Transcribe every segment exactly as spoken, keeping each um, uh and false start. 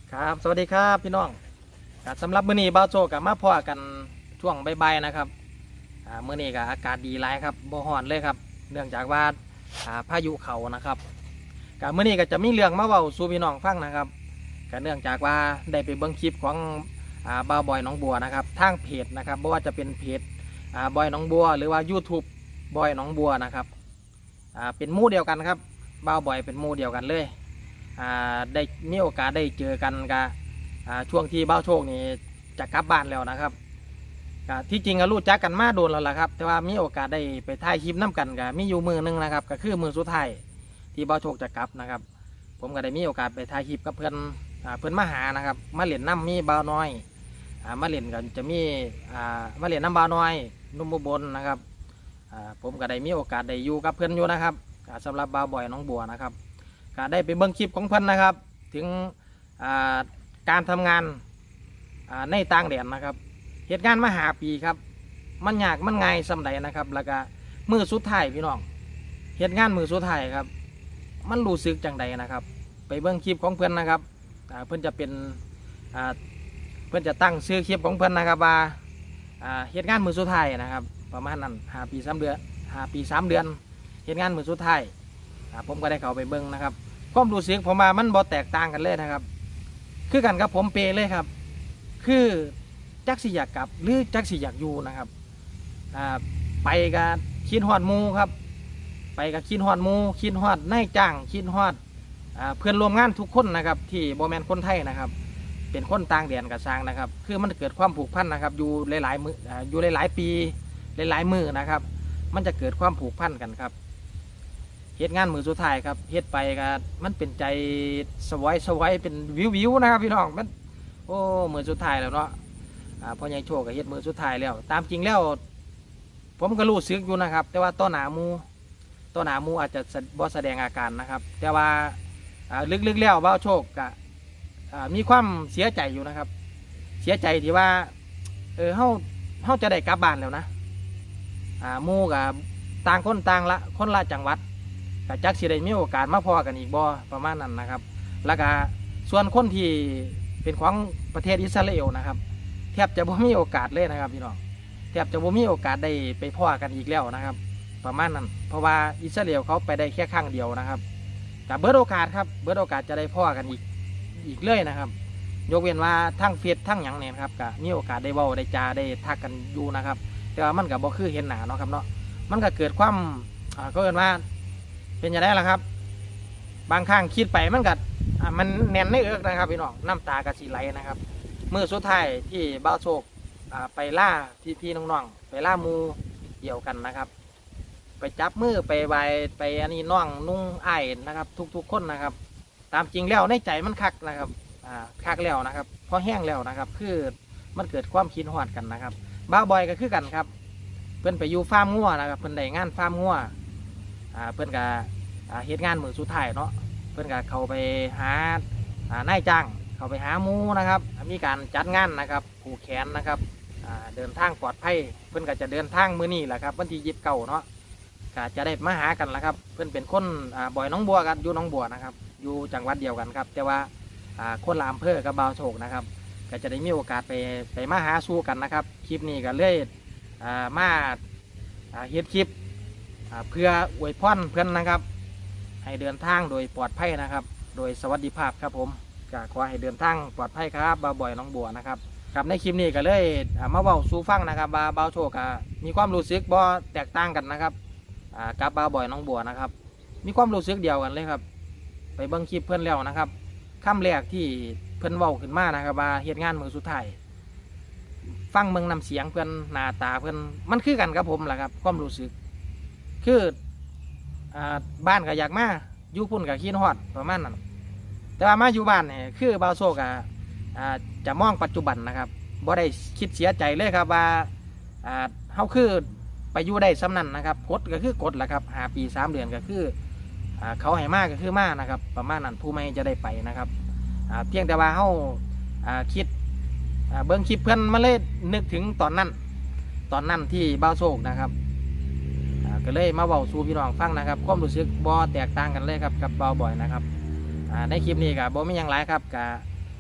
ครับสวัสดีครับพี่น้องสำหรับมื้อนี้บ่าวโจกับมาพ่อกันช่วงบ่ายๆนะครับมื้อนี้ก็อากาศดีหลายครับบ่ร้อนเลยครับเนื่องจากว่าพายุเข้านะครับกับมื้อนี้ก็จะมีเรื่องมาเว้าสู่พี่น้องฟังนะครับก็เนื่องจากว่าได้ไปเบิ่งคลิปของบ่าวบอยหนองบัวนะครับทางเพจนะครับบ่ว่าจะเป็นเพจบอยหนองบัวหรือว่า YouTube บอยหนองบัวนะครับเป็นหมู่เดียวกันครับบ่าวบอยเป็นหมู่เดียวกันเลยได้มีโอกาสได้เจอกันกับช่วงที่บ่าวโชคนี่จะกลับบ้านแล้วนะครับที่จริงก็รู้จักกันมาโดนแล้วล่ะครับแต่ว่ามีโอกาสได้ไปถ่ายคลิปน้ากันกับมีอยู่มือนึงนะครับก็คือมือสุดท้ายที่บ่าวโชคจะกลับนะครับผมก็ได้มีโอกาสไปถ่ายคลิปกับเพื่อนเพื่อนมาหานะครับมาเล่นน้ำมีบ่าวน้อยมาเล่นกันจะมีมาเล่นน้ำบ่าวน้อยนุ่มบนนะครับผมก็ได้มีโอกาสได้อยู่กับเพื่อนอยู่นะครับสำหรับบ่าวบอยน้องบัวนะครับก็ได้ไปเบิ่งคลิปของเพื่อนนะครับถึงการทำงานในต่างแดนนะครับเหตุการณ์มาหาปีครับมันยากมันง่ายสำใดนะครับแล้วก็มือสุดท้ายพี่น้องเหตุงานมือสุดท้ายครับมันรู้สึกจังใดนะครับไปเบิ่งคลิปของเพื่อนนะครับเพื่อนจะเป็นเพื่อนจะตั้งชื่อคลิปของเพื่อนนะครับว่าเหตุงานมือสุดท้ายนะครับประมาณนั้นหาปีสามเดือนหาปีสามเดือนเหตุงานมือสุดท้ายผมก็ได้เข้าไปเบิ่งนะครับความรู้สึกผมมามันบ่แตกต่างกันเลยนะครับคือกันกับผมเปเลยครับคือจักสิอยากกลับหรือจักสิอยากอยู่นะครับไปกับคิดฮอดมูครับไปกับคิดฮอดมูคิดฮอดนายจ้างคิดฮอดเพื่อนร่วมงานทุกคนนะครับที่บ่แม่นคนไทยนะครับเป็นคนต่างแดนกับสร้างนะครับคือมันเกิดความผูกพันนะครับอยู่หลายๆมืออยู่หลายๆปีหลายๆมือนะครับมันจะเกิดความผูกพันกันครับเหตุงานมือสุดท้ายครับเฮ็ดไปก็มันเป็นใจสวยสวยเป็นวิววิวนะครับพี่น้องมันโอ้มือสุดท้ายแล้วเนาะพ่อใหญ่โชคกับเฮ็ดมือสุดท้ายแล้วตามจริงแล้วผมก็รู้สึกอยู่นะครับแต่ว่าต้นหนามูต้นหนามูอาจจะบ่แสดงอาการนะครับแต่ว่าลึกๆแล้วบ่าวโชคก็มีความเสียใจอยู่นะครับเสียใจที่ว่าเออเฮาเฮาจะได้กลับบ้านแล้วนะมูกับต่างคนต่างละคนละจังหวัดกับจักสิได้มีโอกาสมาพอกันอีกบ่ประมาณนั้นนะครับแล้วก็ส่วนคนที่เป็นของประเทศอิสราเอลนะครับแทบจะบ่มีโอกาสเลยนะครับพี่น้องแทบจะบ่มีโอกาสได้ไปพ่อกันอีกแล้วนะครับประมาณนั้นเพราะว่าอิสราเอลเขาไปได้แค่ครั้งเดียวนะครับแต่เบิดโอกาสครับเบิดโอกาสจะได้พ่อกันอีกอีกเลยนะครับยกเว้นว่าทั้งเฟซทั้งหยังเนี่ยครับก็มีโอกาสได้เว้าได้จาได้ทักกันอยู่นะครับแต่ว่ามันก็บ่คือเห็นหน้าเนาะครับเนาะมันก็เกิดความก็เกิดว่าเป็นอย่างไรล่ะครับบางครั้งคิดไปมันก็มันแน่นในเอิกนะครับพี่น้องน้ำตากระสีไหลนะครับเมื่อสุดท้ายที่บ่าวโชคไปล่าพี่พี่น้องๆไปล่ามูเดี่ยวกันนะครับไปจับมือไปใบไปอันนี้น้องนุ่งไอ้นะครับทุกๆคนนะครับตามจริงแล้วในใจมันคักนะครับคักแล้วนะครับพอแห้งแล้วนะครับคือมันเกิดความคิดหอดกันนะครับบ่าวบอยก็คือกันครับเพื่อนไปอยู่ฟาร์มงัวนะครับเพื่อนได้งานฟาร์มงัวเพื่อนกับเหตุงานมือสุดท้ายเนาะเพื่อนกับเขาไปหานายจ้างเขาไปหามูนะครับมีการจัดงานนะครับผูกแขนนะครับเดินทางปลอดภัยเพื่อนก็จะเดินทางมื้อนี้แหละครับวันที่ยิบเก่าเนาะก็จะได้มาหากันแล้วครับเพื่อนเป็นคนบ่อยน้องบัวกันอยู่น้องบัวนะครับอยู่จังหวัดเดียวกันครับแต่ว่าคนละอำเภอกับบ่าวโชคนะครับก็จะได้มีโอกาสไปไปมาหาสู้กันนะครับคลิปนี้ก็เลยมาเฮ็ดคลิปเพื่ออวยพรเพื่อนนะครับให้เดินทางโดยปลอดภัยนะครับโดยสวัสดิภาพครับผมก็ขอให้เดินทางปลอดภัยครับบ่าวบอยน้องบัวนะครับกับในคลิปนี้ก็เลยมาเว้าสู่ฟังนะครับบ่าวบ่าวโชคมีความรู้สึกบ่แตกต่างกันนะครับกับบ่าวบอยน้องบัวนะครับมีความรู้สึกเดียวกันเลยครับไปเบิ่งคลิปเพื่อนแล้วนะครับคำแรกที่เพื่อนเว้าขึ้นมานะครับว่าเหตุงานมือสุดท้ายฟังเบิ่งนำเสียงเพื่อนหน้าตาเพื่อนมันคือกันกับผมแหละครับความรู้สึกคือบ้านก็อยากมาอยู่พุ่นกับขี้นฮอดประมาณนั้นแต่ว่ามาอยู่บ้านเนี่ยคือบ่าวโชคจะมองปัจจุบันนะครับบ่ได้คิดเสียใจเลยครับว่าเฮาคือไปอยู่ได้ซ้ำนั่นนะครับกดก็คือกดแหละครับหาปีสามเดือนก็คือเขาให้มากก็คือมากนะครับประมาณนั้นผู้ไม่จะได้ไปนะครับเพียงแต่ว่าเฮาคิดเบิ้งคลิปเพื่อนมาเลยนึกถึงตอนนั้นตอนนั้นที่บ่าวโชคนะครับก็เลยมาเว้าสู่พี่น้องฟังนะครับความรู้สึกบ่แตกต่างกันเลยครับกับบ่าวบ่อยนะครับในคลิปนี้กับบ่มีอย่างไรครับกับ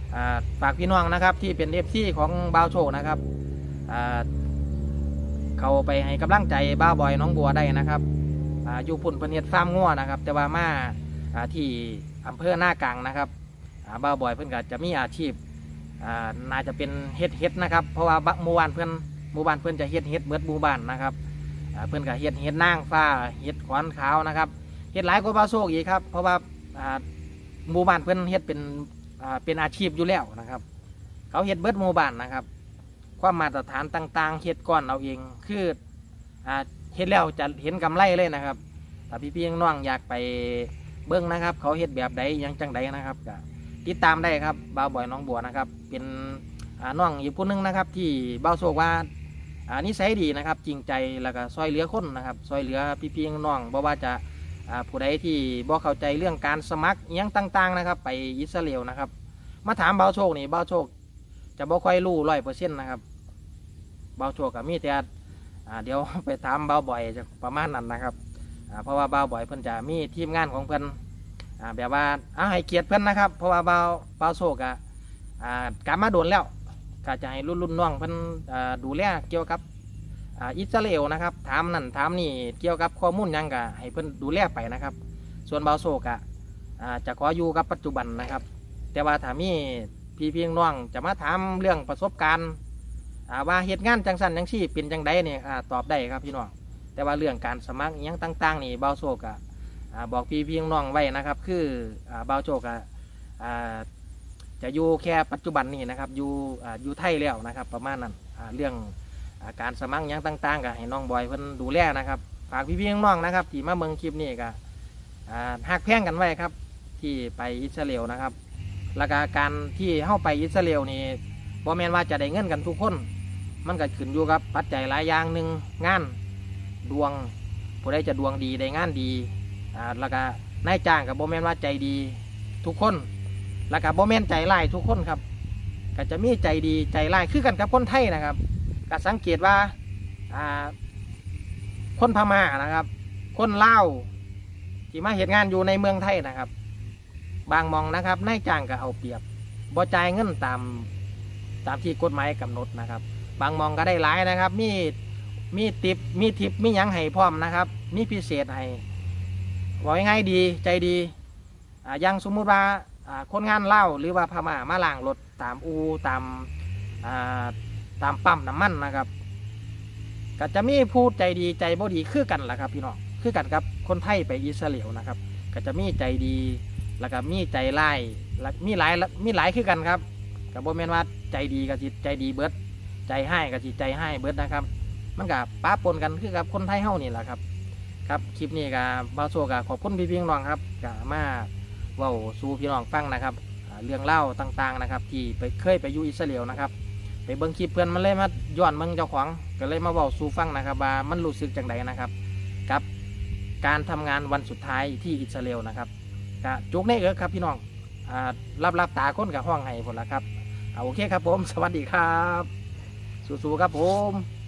ฝากพี่น้องนะครับที่เป็นเอฟซีของบ่าวโชคนะครับเขาไปให้กำลังใจบ่าวบอยน้องบัวได้นะครับอยู่พุ่นเพิ่นเฮ็ดฟาร์มงัวนะครับแต่ว่ามาที่อำเภอหน้ากลางนะครับบ่าวบอยเพิ่นก็จะมีอาชีพน่าจะเป็นเฮ็ดเฮ็ดนะครับเพราะว่าหมู่บ้านเพิ่นหมู่บ้านเพิ่นจะเฮ็ดเฮ็ดเบิดหมู่บ้านนะครับเพิ่นก็เฮ็ดเฮ็ดนางฟ้าเฮ็ดขวานขาวนะครับเฮ็ดหลายกว่าบ่าวโชคอีกครับเพราะว่าหมู่บ้านเพิ่นเฮ็ดเป็นเป็นอาชีพอยู่แล้วนะครับเขาเฮ็ดเบิดหมู่บ้านนะครับความมาตรฐานต่างๆเฮ็ดก้อนเอาเองคือเฮ็ดแล้วจะเห็นกำไรเลยนะครับถ้าพี่ๆน้องอยากไปเบิ้งนะครับเขาเฮ็ดแบบใดยังจังใดนะครับก็ติดตามได้ครับบ่าวบอยน้องบัวนะครับเป็นน้องอีกผู้นึงนะครับที่บ่าวโชคว่านิสัยดีนะครับจริงใจแล้วก็ซอยเหลือคนนะครับซอยเหลือพี่ๆน้องบ่ว่าจะผู้ใดที่บ่เข้าใจเรื่องการสมัครยังต่างๆนะครับไปอิสราเอลนะครับมาถามบ่าวโชคนี่บ่าวโชคจะบ่ค่อยรู้ร้อยเปอร์เซ็นต์นะครับบ่าวโชคกับมีแต่เดี๋ยวไปถามบ่าวบ่อยจะประมาณนั้นนะครับเพราะว่าบ่าวบ่อยเพิ่นจะมีทีมงานของเพิ่นแบบว่าเอาให้เกียรติเพิ่นนะครับเพราะว่าบ่าวบ่าวโชคอะการมาโดนแล้วก็จะให้รุ่นรุ่นน้องเพิ่นดูแลเกี่ยวกับอิสราเอลนะครับถามนั่นถามนี่เกี่ยวกับข้อมูลยังก็ให้เพิ่นดูแลไปนะครับส่วนบ่าวโชคอะจะขออยู่กับปัจจุบันนะครับแต่ว่าถ้ามีพี่พี่น้องจะมาถามเรื่องประสบการณ์ว่าเหตุงานจังสันจังชี่เป็นจังใดเนี่ยตอบได้ครับพี่น้องแต่ว่าเรื่องการสมัครยังต่างๆนี่บ่าวโชคอะบอกพี่พี่น้องไว้นะครับคือบ่าวโชคอะจะอยู่แค่ปัจจุบันนี่นะครับอยู่อยู่ไทยแล้วนะครับประมาณนั้นเรื่องการสมัครยังต่างๆก็ให้น้องบอยเพิ่นดูแลนะครับฝากพี่พี่น้องนะครับที่มาเมืองคลิปนี้ก็หักแพงกันไว้ครับที่ไปอิสราเอลนะครับแล้วก็การที่เข้าไปอิสราเอลนี่บ่แม่นว่าจะได้เงินกันทุกคนมันก็ขึ้นอยู่กับปัจจัยหลายอย่างหนึ่งงานดวงผู้ใดจะดวงดีได้งานดีอ่าแล้วก็นายจ้างกับบ่แม่นว่าใจดีทุกคนแล้วก็บ่แม่นใจร้ายทุกคนครับก็จะมีใจดีใจร้ายคือกันกับคนไทยนะครับก็สังเกตว่าอ่าคนพม่านะครับคนลาวที่มาเฮ็ดงานอยู่ในเมืองไทยนะครับบางมองนะครับนายจ้างก็เอาเปรียบบ่จ่ายเงินตามตามที่กฎหมายกำหนดนะครับบางมองก็ได้หลายนะครับมีมีติปมีทิปมีหยังให้พร้อมนะครับมีพิเศษให้บอกง่ายๆดีใจดีอ่ายังสมมุติว่าอ่าคนงานเล่าหรือว่าพม่ามาล้างรถตามอูตามอ่าตามปั๊มน้ำมันนะครับก็จะมีผู้ใจดีใจบ่ดีคือกันแหละครับพี่น้องคือกันครับคนไทยไปอิสราเอลนะครับก็จะมีใจดีแล้วก็มีใจร้ายและมีหลายมีหลายคือกันครับกับบ่แม่นว่าใจดีกับจิตใจดีเบิดใจให้กับจิตใจให้เบิดนะครับมันกับป้าปนกันคือกับคนไทยเฮานี่แหละครับครับคลิปนี้กับบ่าวโชคกับขอบคุณพี่พี่น้องครับกับมาเว้าสู่พี่น้องฟังนะครับเรื่องเล่าต่างๆนะครับที่ไปเคยไปอยู่อิสราเอลนะครับไปเบิ่งคลิปเพื่อนมันเลยมาย้อนเมืองเจ้าของก็เลยมาเว้าสู่ฟังนะครับว่ามันรู้สึกจังไดนะครับกับการทำงานวันสุดท้ายที่อิสราเอลนะครับกะจุกในเอิกครับพี่น้องรับรับตาคนกับห้องไห้ผลละครับโอเคครับผมสวัสดีครับสู้ๆครับผม